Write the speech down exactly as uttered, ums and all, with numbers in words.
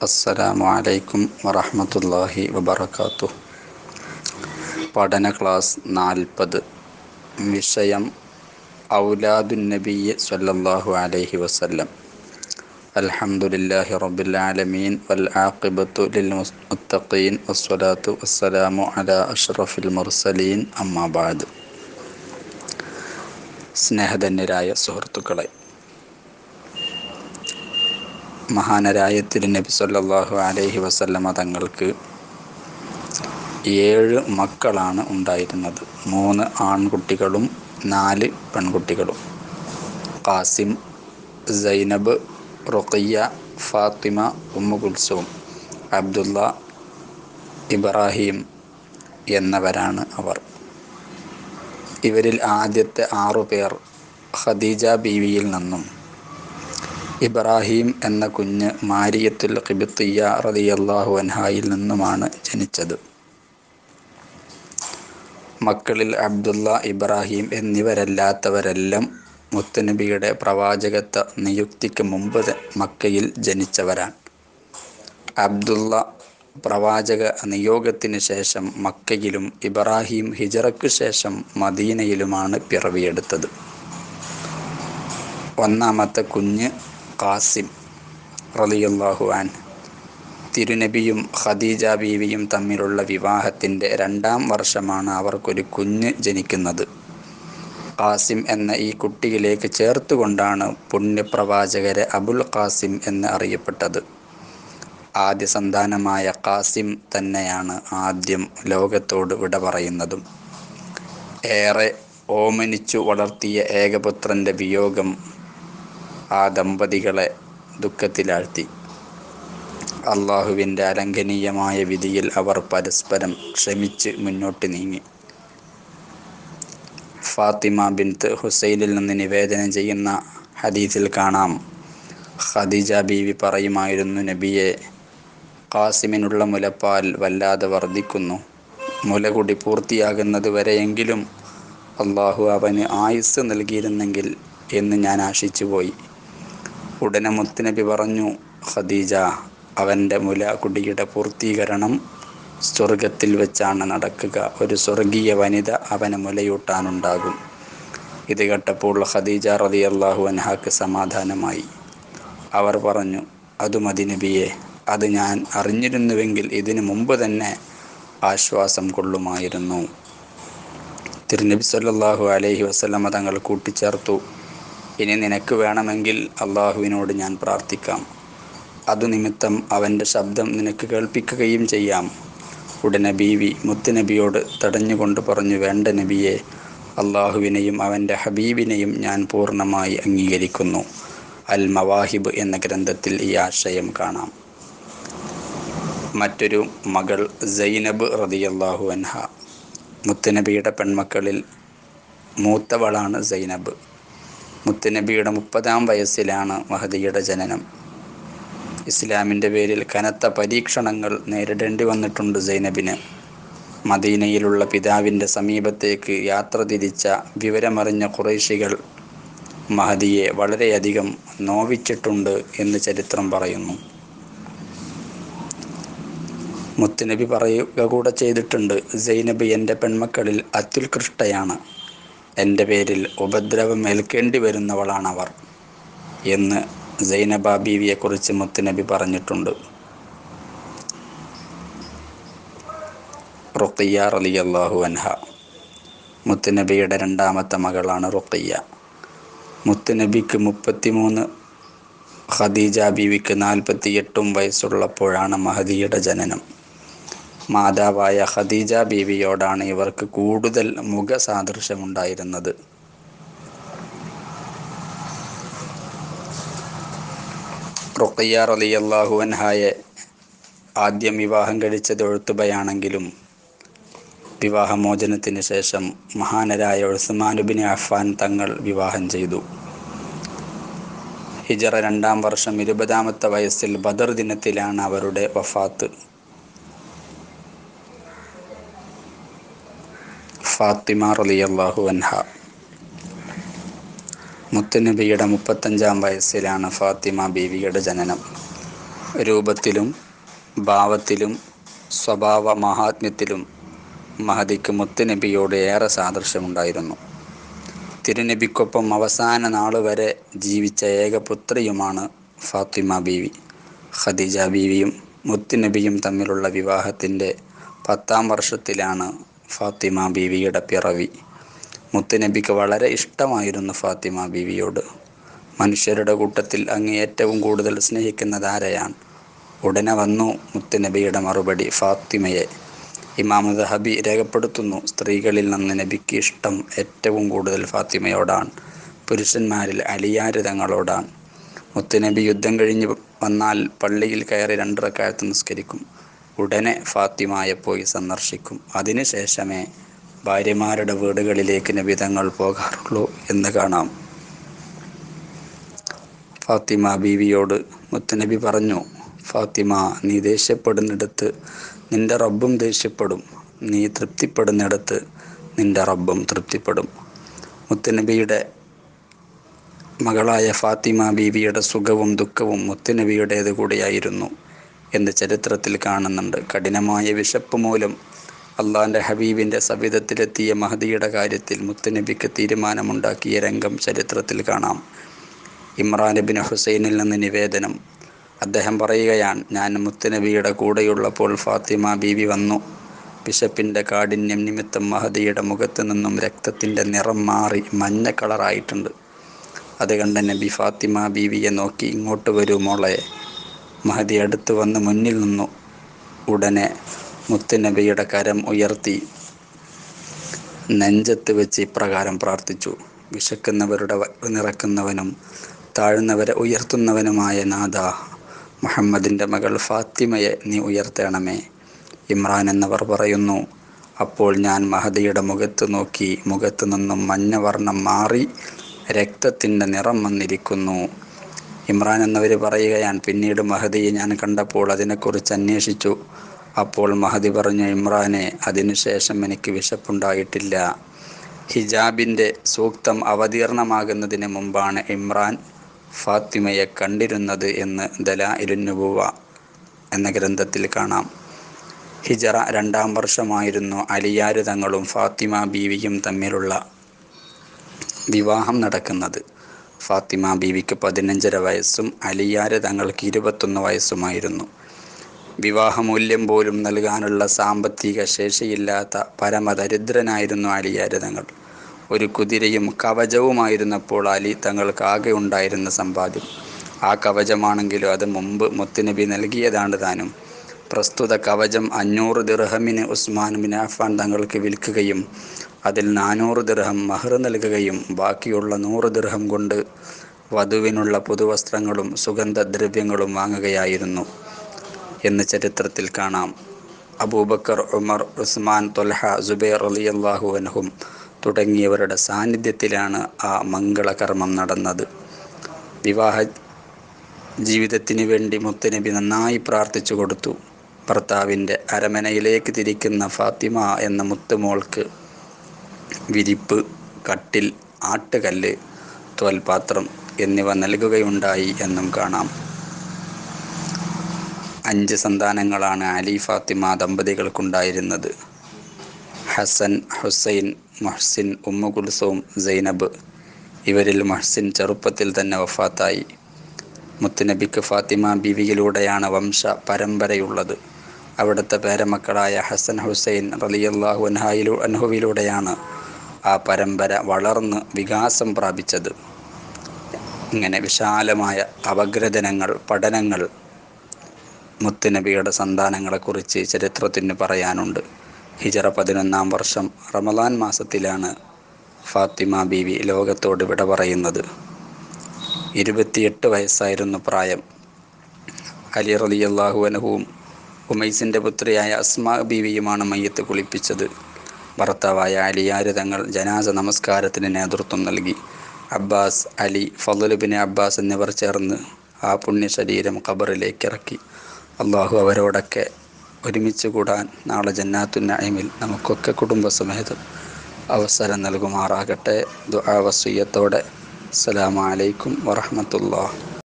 അസ്സലാമു അലൈക്കും വറഹ്മത്തുള്ളാഹി വബറകാതുഹു. പഠന ക്ലാസ് നാൽപ്പത്. വിഷയം ഔലാദുൻ നബിയ്യി സ്വല്ലല്ലാഹു അലൈഹി വസല്ലം. അൽഹംദുലില്ലാഹി റബ്ബിൽ ആലമീൻ വൽ ആഖിബത്തു ലിൽ മുത്തഖീൻ വസ്സലാത്തു വസ്സലാമു അലാ അഷ്റഫിൽ മുർസലീൻ. അമ്മാ ബഅദ്. സ്നേഹധന്യരായ സുഹൃത്തുക്കളെ, മഹാനരായ തിരുനബി സ്വല്ലല്ലാഹു അലൈഹി വസല്ലമ തങ്ങൾക്ക് ഏഴ് മക്കളാണ് ഉണ്ടായിരുന്നത്. മൂന്ന് ആൺകുട്ടികളും നാല് പെൺകുട്ടികളും. ഖാസിം, സൈനബ്, റുഖയ്യ, ഫാത്തിമ, ഉമ്മു കുൽസൂം, അബ്ദുള്ള, ഇബ്രാഹിം എന്നവരാണ് അവർ. ഇവരിൽ ആദ്യത്തെ ആറു പേർ ഖദീജ ബീവിയിൽ നിന്നും ഇബ്രാഹിം എന്ന കുഞ്ഞ് മാരിയത്തുൽ ഖിബ്തിയ്യ റളിയല്ലാഹു അൻഹായിൽ നിന്നുമാണ് ജനിച്ചത്. മക്കളിൽ അബ്ദുള്ള, ഇബ്രാഹിം എന്നിവരല്ലാത്തവരെല്ലാം മുത്തുനബിയുടെ പ്രവാചകത്വ നിയുക്തിക്ക് മുമ്പ് മക്കയിൽ ജനിച്ചവരാണ്. അബ്ദുള്ള പ്രവാചക നിയോഗത്തിന് ശേഷം മക്കയിലും ഇബ്രാഹിം ഹിജറയ്ക്ക് ശേഷം മദീനയിലുമാണ് പിറവിയെടുത്തത്. ഒന്നാമത്തെ കുഞ്ഞ് ഖാസിം റളിയല്ലാഹു അൻഹു. തിരുനബിയും ഖദീജ ബീവിയും തമ്മിലുള്ള വിവാഹത്തിൻ്റെ രണ്ടാം വർഷമാണ് അവർക്കൊരു കുഞ്ഞ് ജനിക്കുന്നത്. ഖാസിം എന്ന ഈ കുട്ടിയിലേക്ക് ചേർത്തുകൊണ്ടാണ് പുണ്യപ്രവാചകരെ അബുൽ ഖാസിം എന്ന് അറിയപ്പെട്ടത്. ആദ്യ സന്താനമായ ഖാസിം തന്നെയാണ് ആദ്യം ലോകത്തോട് വിട പറയുന്നതും. ഏറെ ഓമനിച്ചു വളർത്തിയ ഏകപുത്രൻ്റെ വിയോഗം ആ ദമ്പതികളെ ദുഃഖത്തിലാഴ്ത്തി. അള്ളാഹുവിൻ്റെ അലംഘനീയമായ വിധിയിൽ അവർ പരസ്പരം ക്ഷമിച്ച് മുന്നോട്ട് നീങ്ങി. ഫാത്തിമ ബിൻത്ത് ഹുസൈനിൽ നിന്ന് നിവേദനം ചെയ്യുന്ന ഹദീസിൽ കാണാം, ഖദീജ ബീവി പറയുമായിരുന്നു, നബിയെ, ഖാസിമിനുള്ള മുലപ്പാൽ വല്ലാതെ വർദ്ധിക്കുന്നു. മുലകുടി പൂർത്തിയാകുന്നത് വരെയെങ്കിലും അള്ളാഹു അവന് ആയുസ് നൽകിയിരുന്നെങ്കിൽ എന്ന് ഞാൻ ആശിച്ചുപോയി. ഉടനെ മുത്തുനബി പറഞ്ഞു, ഖദീജ, അവൻ്റെ മുലകുടിയുടെ പൂർത്തീകരണം സ്വർഗത്തിൽ വെച്ചാണ് നടക്കുക. ഒരു സ്വർഗീയ വനിത അവന് മുലയൂട്ടാനുണ്ടാകും. ഇത് കേട്ടപ്പോൾ ഖദീജ റളിയല്ലാഹു അൻഹാക്ക് സമാധാനമായി. അവർ പറഞ്ഞു, അത് മതി നബിയെ, അത് ഞാൻ അറിഞ്ഞിരുന്നുവെങ്കിൽ ഇതിനു മുമ്പ് തന്നെ ആശ്വാസം കൊള്ളുമായിരുന്നു. തിരുനബി സ്വല്ലല്ലാഹു അലൈഹി വസല്ലമ തങ്ങൾ കൂട്ടിച്ചേർത്തു, ഇനി നിനക്ക് വേണമെങ്കിൽ അള്ളാഹുവിനോട് ഞാൻ പ്രാർത്ഥിക്കാം. അതുനിമിത്തം അവൻ്റെ ശബ്ദം നിനക്ക് കേൾപ്പിക്കുകയും ചെയ്യാം. ഉടനെ ബീവി മുത്തുനബിയോട് തടഞ്ഞുകൊണ്ട് പറഞ്ഞു, വേണ്ട നബിയെ, അള്ളാഹുവിനെയും അവൻ്റെ ഹബീബിനെയും ഞാൻ പൂർണ്ണമായി അംഗീകരിക്കുന്നു. അൽ മവാഹിബ് എന്ന ഗ്രന്ഥത്തിൽ ഈ ആശയം കാണാം. മറ്റൊരു മകൾ സൈനബ് റളിയല്ലാഹു അൻഹ. മുത്തുനബിയുടെ പെൺമക്കളിൽ മൂത്തവളാണ് സൈനബ്. മുത്തുനബിയുടെ മുപ്പതാം വയസ്സിലാണ് മഹദിയുടെ ജനനം. ഇസ്ലാമിൻ്റെ പേരിൽ കനത്ത പരീക്ഷണങ്ങൾ നേരിടേണ്ടി വന്നിട്ടുണ്ട് സൈനബിന്. മദീനയിലുള്ള പിതാവിൻ്റെ സമീപത്തേക്ക് യാത്ര തിരിച്ച വിവരമറിഞ്ഞ ഖുറൈശികൾ മഹദിയെ വളരെയധികം നോവിച്ചിട്ടുണ്ട് എന്ന് ചരിത്രം പറയുന്നു. മുത്തുനബി പറയുക കൂടെ ചെയ്തിട്ടുണ്ട്, സൈനബ് എൻ്റെ പെൺമക്കളിൽ അത്യുത്കൃഷ്ടയാണ്. എൻ്റെ പേരിൽ ഉപദ്രവം ഏൽക്കേണ്ടി വരുന്നവളാണവർ എന്ന് സൈനബ ബീവിയെക്കുറിച്ച് മുത്തുനബി പറഞ്ഞിട്ടുണ്ട്. റുഖയ്യ റളിയല്ലാഹു അൻഹ. മുത്തുനബിയുടെ രണ്ടാമത്തെ മകളാണ് റുഖയ്യ. മുത്തുനബിക്ക് മുപ്പത്തിമൂന്ന്, ഖദീജ ബീവിക്ക് നാൽപ്പത്തി എട്ടും വയസ്സുള്ളപ്പോഴാണ് മഹദിയുടെ ജനനം. മാതാവായ ഖദീജ ബീവിയോടാണ് ഇവർക്ക് കൂടുതൽ മുഖസാദൃശ്യമുണ്ടായിരുന്നത്. റുഖയ്യ റളിയല്ലാഹു അൻഹയെ ആദ്യം വിവാഹം കഴിച്ചത് ഉത്ബയാണെങ്കിലും വിവാഹമോചനത്തിന് ശേഷം മഹാനരായ ഉസ്മാൻ ഇബ്നു അഫ്ഫാൻ തങ്ങൾ വിവാഹം ചെയ്തു. ഹിജറ രണ്ടാം വർഷം ഇരുപതാമത്തെ വയസ്സിൽ ബദർ ദിനത്തിലാണ് അവരുടെ വഫാത്ത്. ഫാത്തിമ റളിയല്ലാഹു അൻഹ. മുത്തുനബിയുടെ മുപ്പത്തഞ്ചാം വയസ്സിലാണ് ഫാത്തിമ ബീവിയുടെ ജനനം. രൂപത്തിലും ഭാവത്തിലും സ്വഭാവ മഹാത്മ്യത്തിലും മഹദിക്ക് മുത്തുനബിയോട് ഏറെ സാദൃശ്യമുണ്ടായിരുന്നു. തിരുനബിക്കൊപ്പം അവസാന നാളുവരെ ജീവിച്ച ഏക പുത്രിയുമാണ് ഫാത്തിമ ബീവി. ഖദീജ ബീവിയും മുത്തുനബിയും തമ്മിലുള്ള വിവാഹത്തിൻ്റെ പത്താം വർഷത്തിലാണ് ഫാത്തിമ ബീവിയുടെ പിറവി. മുത്തുനബിക്ക് വളരെ ഇഷ്ടമായിരുന്നു ഫാത്തിമ ബീവിയോട്. മനുഷ്യരുടെ കൂട്ടത്തിൽ അങ്ങ് ഏറ്റവും കൂടുതൽ സ്നേഹിക്കുന്നത് ആരെയാണ്? ഉടനെ വന്നു മുത്തുനബിയുടെ മറുപടി, ഫാത്തിമയെ. ഇമാം ദഹബി രേഖപ്പെടുത്തുന്നു, സ്ത്രീകളിൽ നിന്ന് നബിക്ക് ഇഷ്ടം ഏറ്റവും കൂടുതൽ ഫാത്തിമയോടാണ്, പുരുഷന്മാരിൽ അലിയാർ തങ്ങളോടാണ്. മുത്തുനബി യുദ്ധം കഴിഞ്ഞ് വന്നാൽ പള്ളിയിൽ കയറി രണ്ട് റക്അത്ത് നിസ്കരിക്കും. ഉടനെ ഫാത്തിമയെ പോയി സന്ദർശിക്കും. അതിനുശേഷമേ ഭാര്യമാരുടെ വീടുകളിലേക്ക് നബി തങ്ങൾ പോകാറുള്ളൂ എന്ന് കാണാം. ഫാത്തിമ ബീവിയോട് മുത്തുനബി പറഞ്ഞു, ഫാത്തിമ, നീ ദേഷ്യപ്പെടുന്നിടത്ത് നിന്റെ റബ്ബും ദേഷ്യപ്പെടും, നീ തൃപ്തിപ്പെടുന്നിടത്ത് നിന്റെ റബ്ബും തൃപ്തിപ്പെടും. മുത്തുനബിയുടെ മകളായ ഫാത്തിമ ബീവിയുടെ സുഖവും ദുഃഖവും മുത്തുനബിയുടേത് കൂടിയായിരുന്നു എന്ന് ചരിത്രത്തിൽ കാണുന്നുണ്ട്. കഠിനമായ വിശപ്പ് മൂലം അള്ളാൻ്റെ ഹബീബിൻ്റെ സവിധത്തിലെത്തിയ മഹദിയുടെ കാര്യത്തിൽ മുത്തുനബിക്ക് തീരുമാനമുണ്ടാക്കിയ രംഗം ചരിത്രത്തിൽ കാണാം. ഇമ്രാൻ ഇബ്നു ഹുസൈനിൽ നിന്ന് നിവേദനം. അദ്ദേഹം പറയുകയാണ്, ഞാൻ മുത്തുനബിയുടെ കൂടെയുള്ളപ്പോൾ ഫാത്തിമ ബീവി വന്നു. വിശപ്പിൻ്റെ കാഠിന്യം നിമിത്തം മഹദിയുടെ മുഖത്ത് നിന്നും രക്തത്തിൻ്റെ നിറം മാറി മഞ്ഞ കളറായിട്ടുണ്ട്. അത് കണ്ട നബി ഫാത്തിമ ബീവിയെ നോക്കി, ഇങ്ങോട്ട് വരൂ മോളെ. മഹദി അടുത്ത് വന്ന് മുന്നിൽ നിന്നു. ഉടനെ മുത്തുനബിയുടെ കരം ഉയർത്തി നെഞ്ചത്ത് വെച്ച് ഇപ്രകാരം പ്രാർത്ഥിച്ചു, വിശക്കുന്നവരുടെ വയറ് നിറക്കുന്നവനും താഴ്ന്നവരെ ഉയർത്തുന്നവനുമായ നാഥ, മുഹമ്മദിൻ്റെ മകൾ ഫാത്തിമയെ നീ ഉയർത്തണമേ. ഇമ്രാൻ എന്നവർ പറയുന്നു, അപ്പോൾ ഞാൻ മഹദിയുടെ മുഖത്ത് നോക്കി, മുഖത്ത് നിന്നും മഞ്ഞവർണ്ണം മാറി രക്തത്തിൻ്റെ നിറം വന്നിരിക്കുന്നു. ഇമ്രാൻ എന്നവർ പറയുകയാണ്, പിന്നീട് മഹദിയെ ഞാൻ കണ്ടപ്പോൾ അതിനെക്കുറിച്ച് അന്വേഷിച്ചു. അപ്പോൾ മഹദി പറഞ്ഞു, ഇമ്രാനെ, അതിനുശേഷം എനിക്ക് വിശപ്പുണ്ടായിട്ടില്ല. ഹിജാബിൻ്റെ സൂക്തം അവതീർണമാകുന്നതിന് മുമ്പാണ് ഇമ്രാൻ ഫാത്തിമയെ കണ്ടിരുന്നത് എന്ന് ദലാഇലുൻ നുബുവ എന്ന ഗ്രന്ഥത്തിൽ കാണാം. ഹിജറ രണ്ടാം വർഷമായിരുന്നു അലിയാർ തങ്ങളും ഫാത്തിമ ബീവിയും തമ്മിലുള്ള വിവാഹം നടക്കുന്നത്. ഫാത്തിമ ബീവിക്ക് പതിനഞ്ചര വയസ്സും അലിയാർ തങ്ങൾക്ക് ഇരുപത്തൊന്ന് വയസ്സുമായിരുന്നു. വിവാഹമൂല്യം പോലും നൽകാനുള്ള സാമ്പത്തിക ശേഷിയില്ലാത്ത പരമദരിദ്രനായിരുന്നു അലിയാർ തങ്ങൾ. ഒരു കുതിരയും കവചവുമായിരുന്നപ്പോൾ അലി തങ്ങൾക്ക് ആകെ ഉണ്ടായിരുന്ന സമ്പാദ്യം. ആ കവചമാണെങ്കിലും അത് മുമ്പ് മുത്തുനബി നൽകിയതാണ് താനും. പ്രസ്തുത കവചം അഞ്ഞൂറ് ദിർഹമിന് ഉസ്മാൻ ബിൻ അഫ്ഫാൻ തങ്ങൾക്ക് വിൽക്കുകയും അതിൽ നാനൂറ് ദിർഹം മഹർ നൽകുകയും ബാക്കിയുള്ള നൂറ് ദിർഹം കൊണ്ട് വധുവിനുള്ള പുതുവസ്ത്രങ്ങളും സുഗന്ധദ്രവ്യങ്ങളും വാങ്ങുകയായിരുന്നു എന്ന് ചരിത്രത്തിൽ കാണാം. അബൂബക്കർ, ഉമർ, ഉസ്മാൻ, ത്വൽഹ, സുബൈർ റളിയല്ലാഹു അൻഹും തുടങ്ങിയവരുടെ സാന്നിധ്യത്തിലാണ് ആ മംഗളകർമ്മം നടന്നത്. വിവാഹ ജീവിതത്തിന് വേണ്ടി മുത്തുനബി നന്നായി പ്രാർത്ഥിച്ചു കൊടുത്തു. ഭർത്താവിൻ്റെ അരമനയിലേക്ക് തിരിക്കുന്ന ഫാത്തിമ എന്ന മുത്തുമോൾക്ക് വിരിപ്പ്, കട്ടിൽ, ആട്ടുകല്ല്, തോൽപാത്രം എന്നിവ നൽകുകയുണ്ടായി എന്നും കാണാം. അഞ്ച് സന്താനങ്ങളാണ് അലി ഫാത്തിമ ദമ്പതികൾക്കുണ്ടായിരുന്നത്. ഹസൻ, ഹുസൈൻ, മുഹ്സിൻ, ഉമ്മു കുൽസൂം, സൈനബ്. ഇവരിൽ മുഹ്സിൻ ചെറുപ്പത്തിൽ തന്നെ വഫാത്തായി. മുത്തുനബിക്ക് ഫാത്തിമ ബീവിയിലൂടെയാണ് വംശ പരമ്പരയുള്ളത്. അവിടുത്തെ പേരമക്കളായ ഹസൻ, ഹുസൈൻ റളിയല്ലാഹു അൻഹു അൻഹുവിലൂടെയാണ് ആ പരമ്പര വളർന്ന് വികാസം പ്രാപിച്ചത്. ഇങ്ങനെ വിശാലമായ അപഗ്രഥനങ്ങൾ, പഠനങ്ങൾ മുത്തുനബിയുടെ സന്താനങ്ങളെക്കുറിച്ച് ചരിത്രത്തിന് പറയാനുണ്ട്. ഹിജറ പതിനൊന്നാം വർഷം റമദാൻ മാസത്തിലാണ് ഫാത്തിമ ബീവി ലോകത്തോട് വിട പറയുന്നത്. ഇരുപത്തിയെട്ട് വയസ്സായിരുന്നു പ്രായം. അലി റളിയല്ലാഹു അൻഹുവും ഉമൈസിൻ്റെ പുത്രിയായ അസ്മാ ബീവിയുമാണ് മയ്യത്ത് കുളിപ്പിച്ചത്. ഭർത്താവായ അലിയാർ തങ്ങൾ ജനാസ നമസ്കാരത്തിന് നേതൃത്വം നൽകി. അബ്ബാസ്, അലി, ഫളൽ ഇബ്നു അബ്ബാസ് എന്നിവർ ചേർന്ന് ആ പുണ്യശരീരം ഖബറിലേക്ക് ഇറക്കി. അള്ളാഹു അവരോടൊക്കെ ഒരുമിച്ച് കൂടാൻ നാളെ ജന്നാത്തുൻ നഈമിൽ നമുക്കൊക്കെ കുടുംബസമേതം അവസരം നൽകുമാറാകട്ടെ. ദുആ വസിയ്യത്തോടെ അസ്സലാമു അലൈക്കും വറഹ്മത്തുള്ളാഹി.